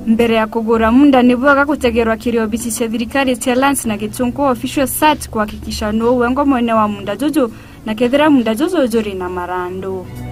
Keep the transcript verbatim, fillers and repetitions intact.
mbere ya kugura munda nibuaga kutegerwa kirio bisi cia thirikari cia Lance na Gĩchũngũ official search kuhakikisha no wengo mwene wa munda jojo na kethira munda jojo jori na marando.